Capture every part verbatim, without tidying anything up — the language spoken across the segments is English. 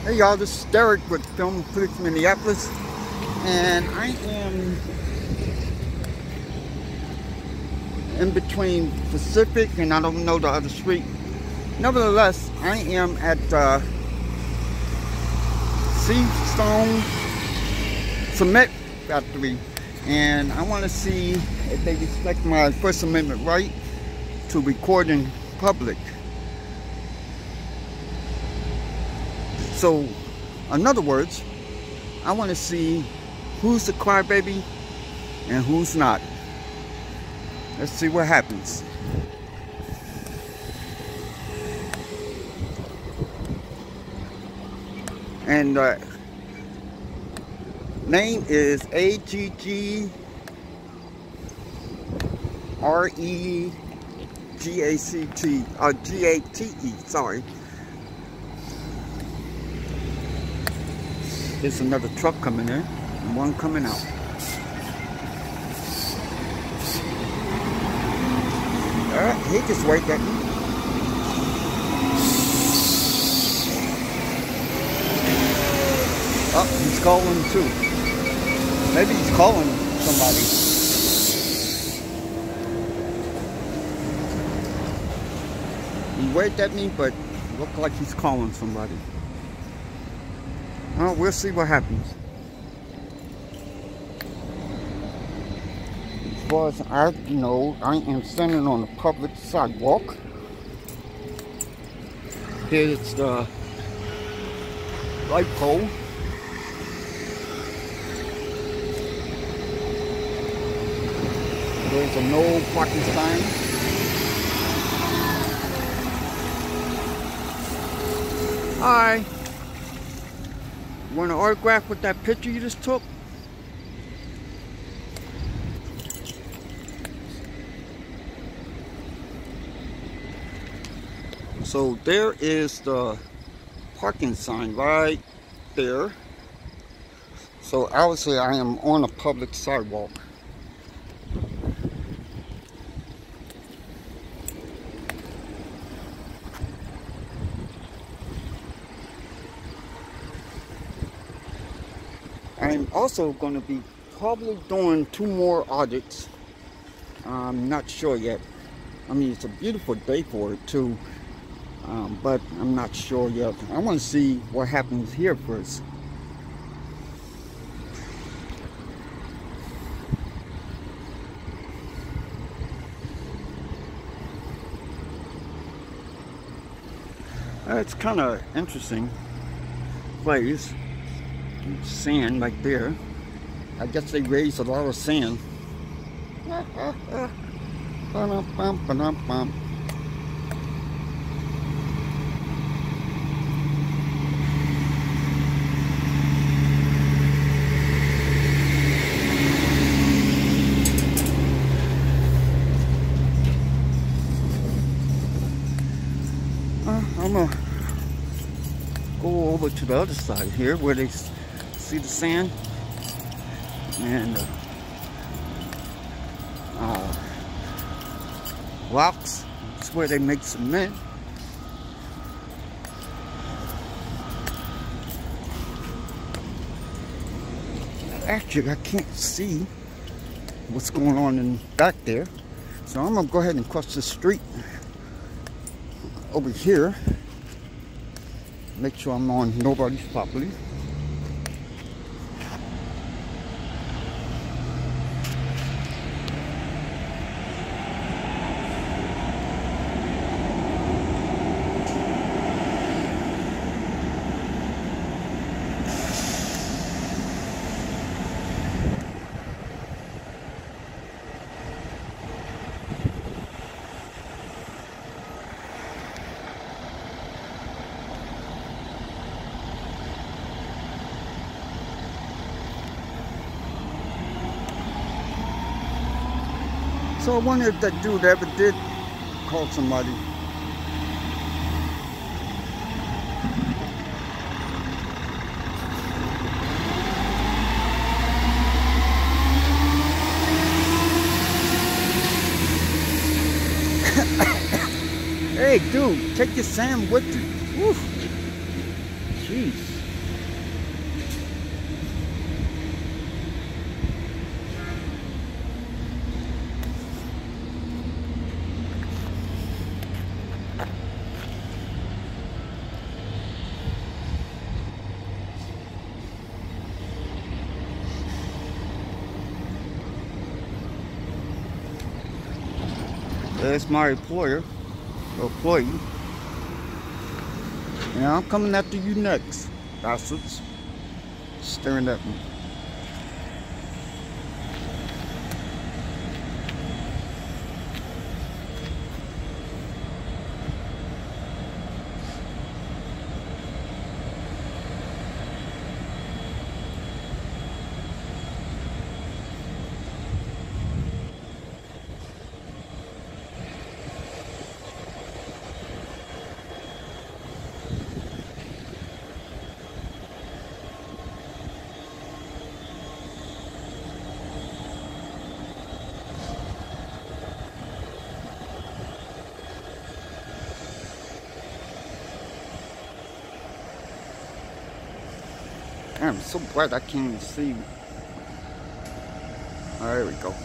Hey y'all, this is Derek with Film Critics Minneapolis, and I am in between Pacific and I don't know the other street. Nevertheless, I am at uh, Cemstone Cement Factory, and I want to see if they respect my First Amendment right to record in public. So, in other words, I want to see who's the crybaby and who's not. Let's see what happens. And uh, name is A G G R E G A C T, or G A T E, sorry. There's another truck coming in and one coming out. Alright, he just waved at me. Oh, he's calling too. Maybe he's calling somebody. He waved at me, but it looked like he's calling somebody. Well, we'll see what happens. As far as I know, I am standing on a public sidewalk. Here's the light pole. There's a no parking sign. Hi. Want an autograph with that picture you just took? So there is the parking sign right there. So obviously I am on a public sidewalk. I'm also going to be probably doing two more audits. I'm not sure yet. I mean, it's a beautiful day for it too, um, but I'm not sure yet. I want to see what happens here first. Uh, it's kind of interesting place. Sand right there. I guess they raised a lot of sand. Uh, I'm gonna go over to the other side here where they see the sand and uh, uh, rocks. That's where they make cement. Actually, I can't see what's going on in back there, so I'm gonna go ahead and cross the street over here. Make sure I'm on nobody's property. So I wonder if that dude ever did call somebody. Hey, dude, take your Sam with you. Woo. Jeez. There's my employer, employee. And I'm coming after you next, bastards. Staring at me. Damn, it's so bright I can't even see. Oh, there we go.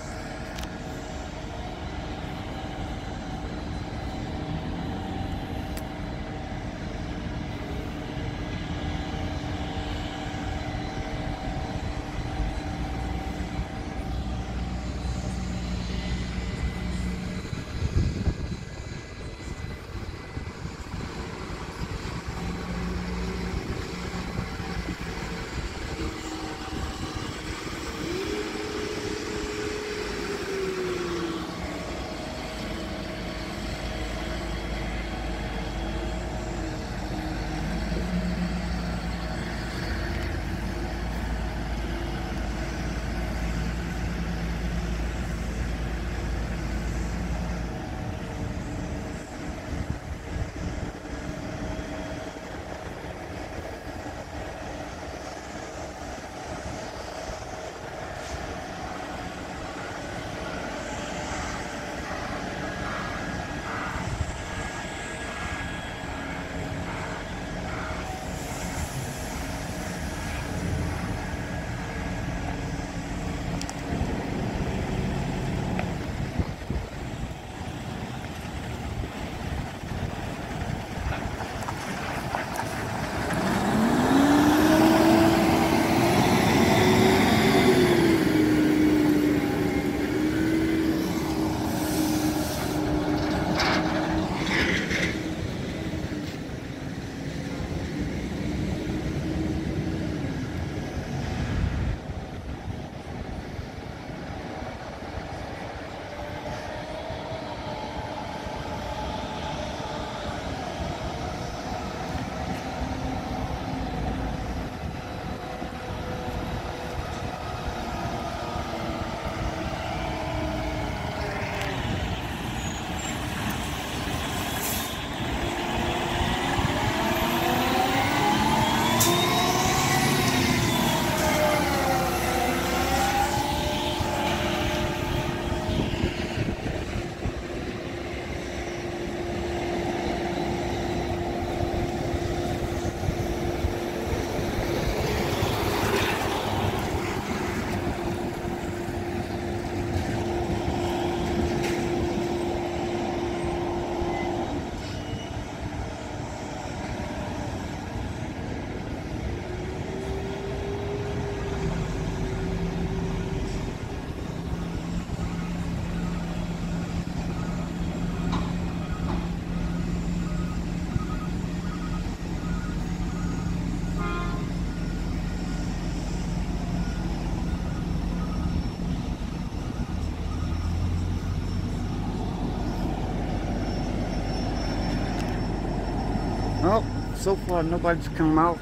Well, so far nobody's come out.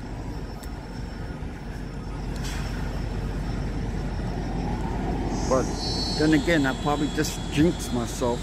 But then again, I probably just jinxed myself.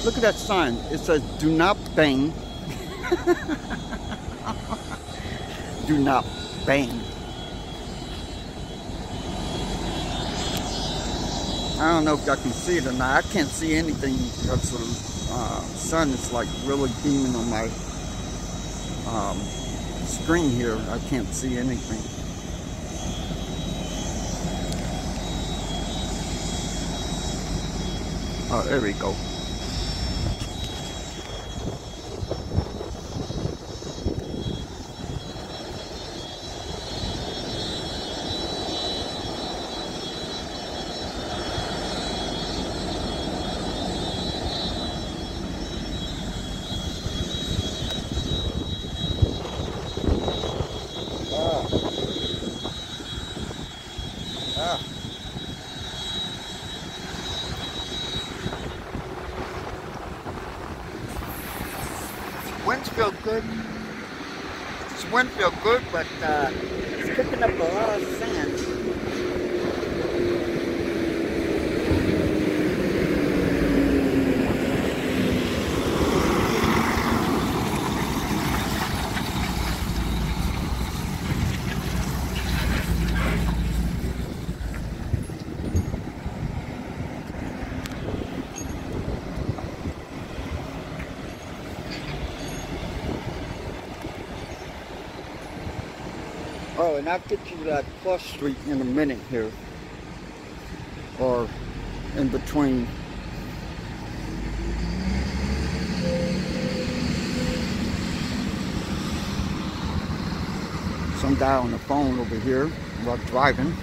Look at that sign. It says, do not bang. Do not bang. I don't know if y'all can see it or not. I can't see anything because the uh, sun is like really beaming on my um, screen here. I can't see anything. Oh, there we go. Ah. Winds feel good. This wind feel good, but uh, it's picking up a lot of sand. Oh, and I'll get you that cross street in a minute here, or in between. Some guy on the phone over here while driving.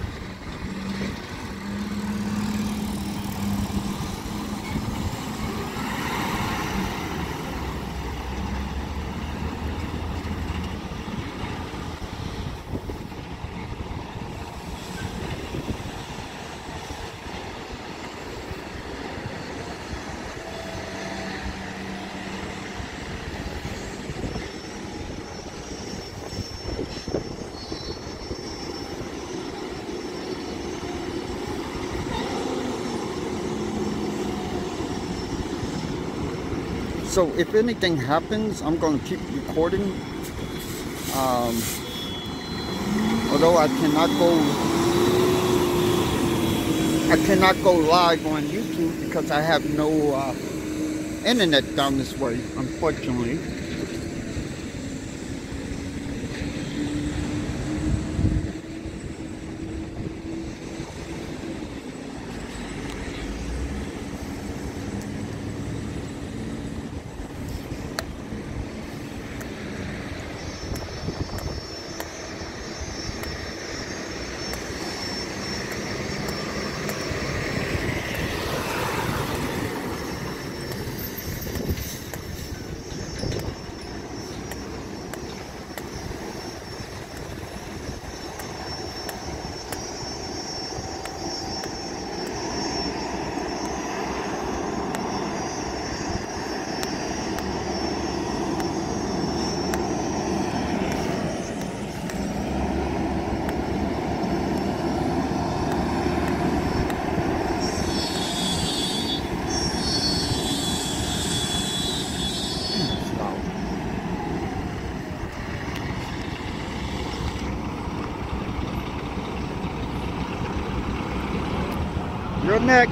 So if anything happens, I'm going to keep recording. Um, although I cannot go, I cannot go live on YouTube because I have no uh, internet down this way, unfortunately. You're next.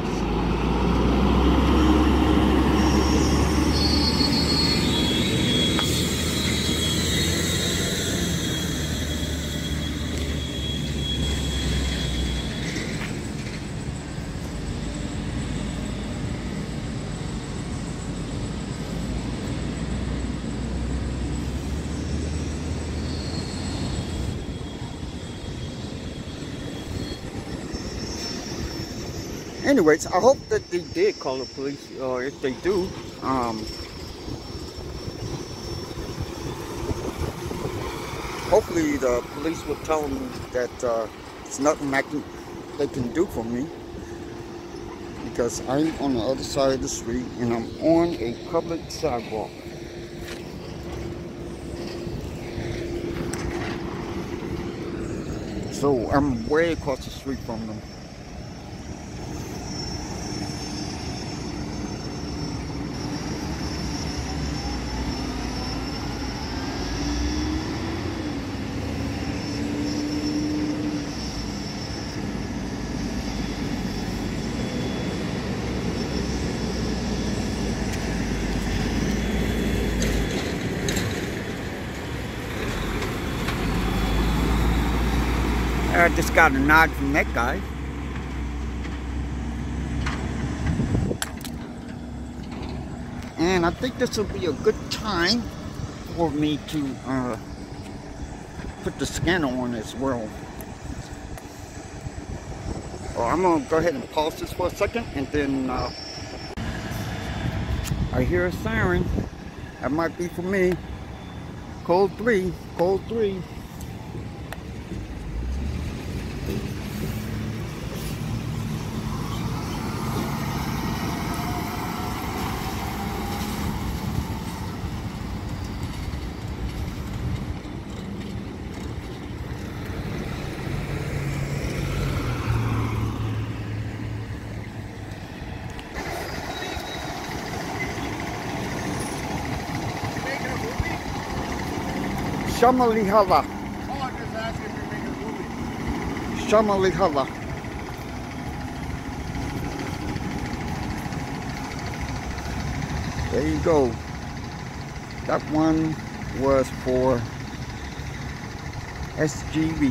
Anyways, I hope that they did call the police, or if they do, um, hopefully the police will tell them that uh, it's nothing I can, they can do for me, because I'm on the other side of the street and I'm on a public sidewalk. So I'm way across the street from them. I just got a nod from that guy. And I think this will be a good time for me to uh, put the scanner on as well. Well, I'm going to go ahead and pause this for a second, and then uh, I hear a siren. That might be for me. Code three, code three. Shamalihala. Oh, I'm just asking if you're making a movie. Shamalihala. There you go. That one was for S G V.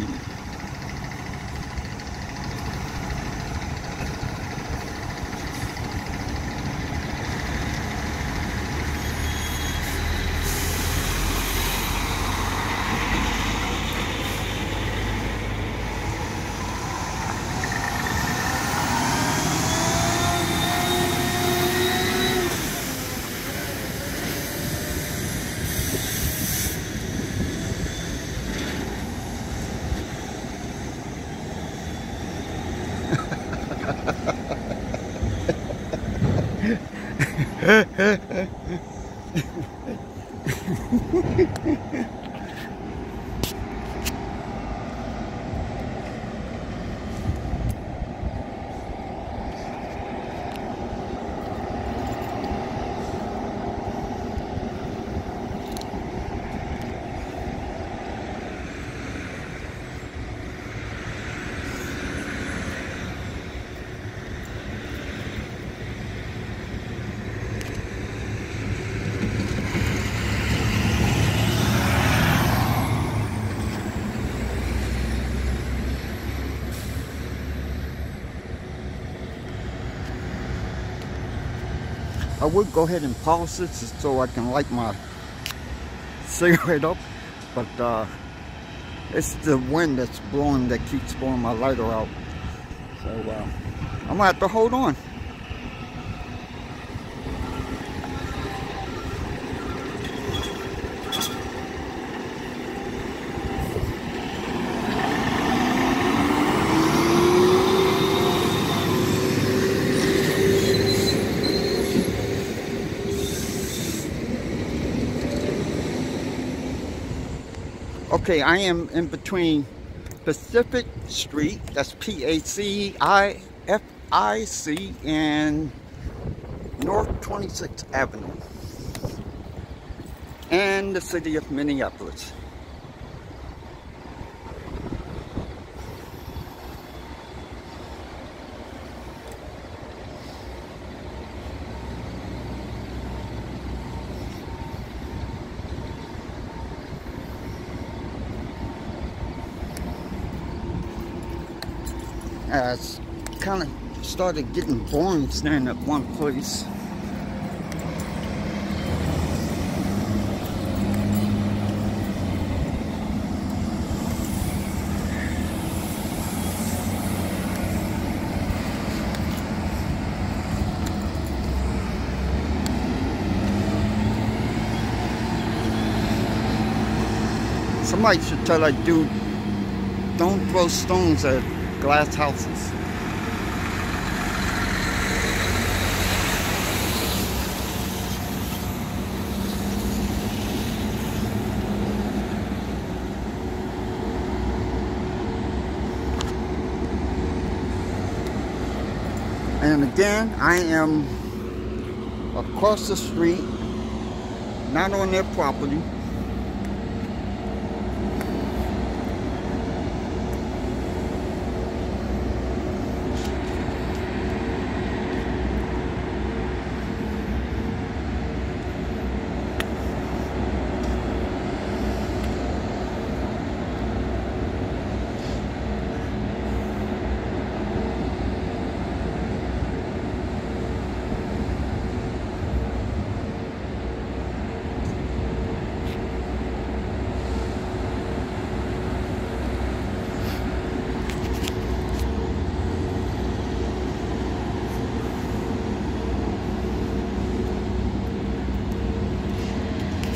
I would go ahead and pause it so I can light my cigarette up, but uh, it's the wind that's blowing that keeps blowing my lighter out. So uh, I'm gonna have to hold on. Okay, I am in between Pacific Street, that's P A C I F I C, and North twenty-sixth Avenue, and the city of Minneapolis. Uh, it's kind of started getting boring standing at one place. Somebody should tell that dude, don't throw stones at glass houses. And again, I am across the street, not on their property.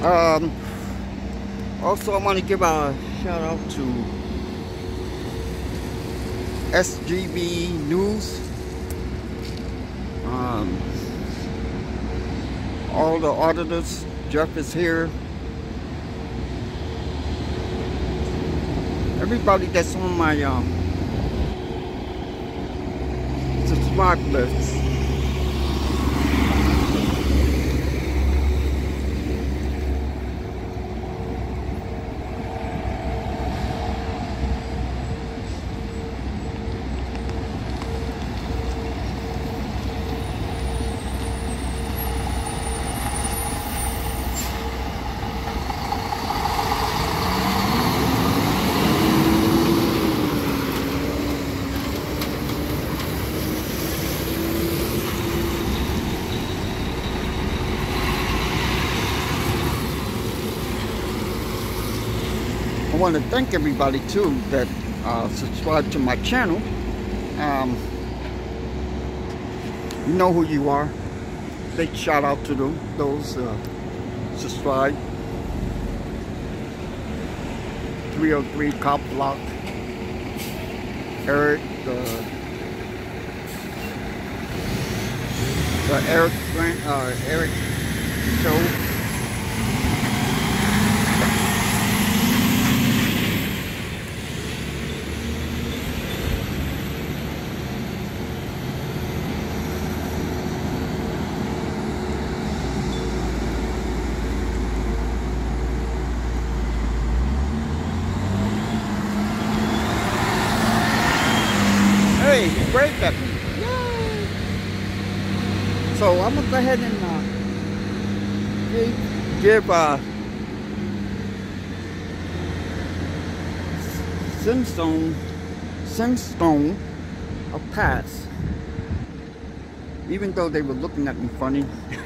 Um, also, I want to give a shout out to S G B News. Um, all the auditors. Jeff is here. Everybody that's on my um, subscribe list. I want to thank everybody too that uh, subscribe to my channel. Um, you know who you are. Big shout out to them, those uh, subscribe. three oh three Cop Block. Eric, uh, the Eric Grant, uh, Eric Show. Hey, he braked at me. Yay! So I'm gonna go ahead and uh, give, give uh, cemstone, cemstone a pass, even though they were looking at me funny.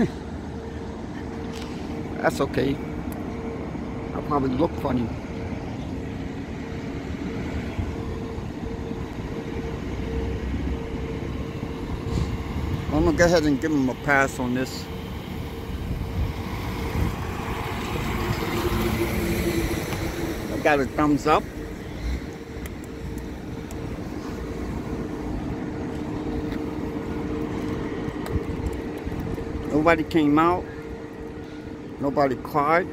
That's okay. I probably look funny. I'm gonna go ahead and give them a pass on this. I got a thumbs up. Nobody came out. Nobody cried.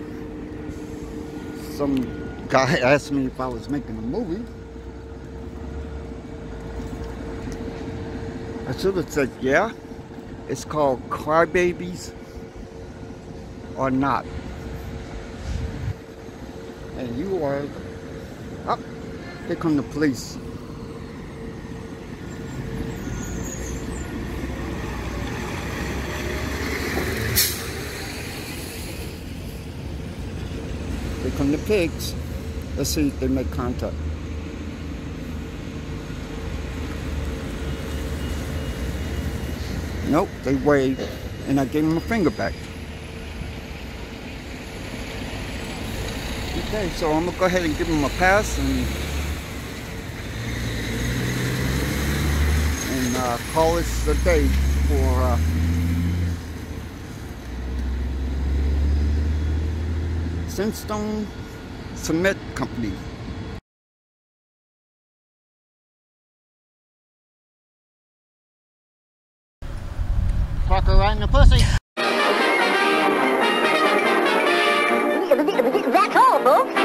Some guy asked me if I was making a movie. I should have said yeah. It's called Crybabies or Not. And you are up. Oh, here come the police. Here come the pigs. Let's see if they make contact. Nope, they waved, and I gave them a finger back. Okay, so I'm gonna go ahead and give them a pass and and uh, call this a day for uh, Cemstone Cement Company. Fuck her right in the pussy. That's all, folks.